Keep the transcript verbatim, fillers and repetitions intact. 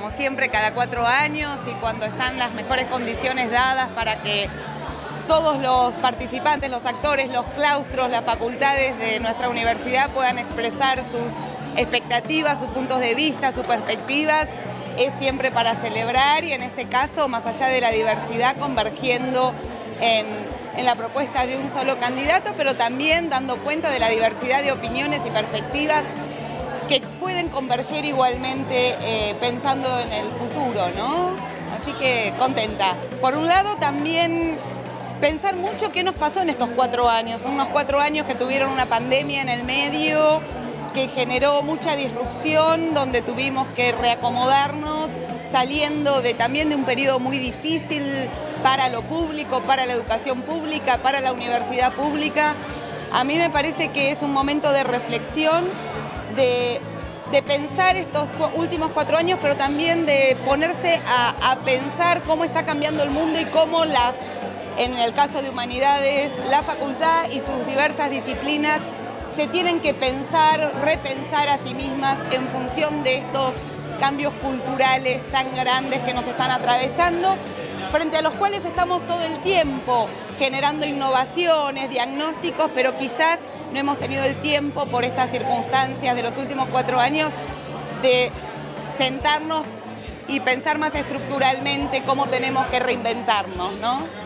como siempre, cada cuatro años y cuando están las mejores condiciones dadas para que todos los participantes, los actores, los claustros, las facultades de nuestra universidad puedan expresar sus expectativas, sus puntos de vista, sus perspectivas, es siempre para celebrar y en este caso, más allá de la diversidad, convergiendo en, en la propuesta de un solo candidato, pero también dando cuenta de la diversidad de opiniones y perspectivas que pueden converger igualmente eh, pensando en el futuro, ¿no? Así que contenta. Por un lado también pensar mucho qué nos pasó en estos cuatro años, unos cuatro años que tuvieron una pandemia en el medio, que generó mucha disrupción, donde tuvimos que reacomodarnos, saliendo de, también de un periodo muy difícil para lo público, para la educación pública, para la universidad pública. A mí me parece que es un momento de reflexión, de, de pensar estos últimos cuatro años, pero también de ponerse a, a pensar cómo está cambiando el mundo y cómo las, en el caso de humanidades, la facultad y sus diversas disciplinas se tienen que pensar, repensar a sí mismas en función de estos cambios culturales tan grandes que nos están atravesando, frente a los cuales estamos todo el tiempo generando innovaciones, diagnósticos, pero quizás no hemos tenido el tiempo por estas circunstancias de los últimos cuatro años de sentarnos y pensar más estructuralmente cómo tenemos que reinventarnos, ¿no?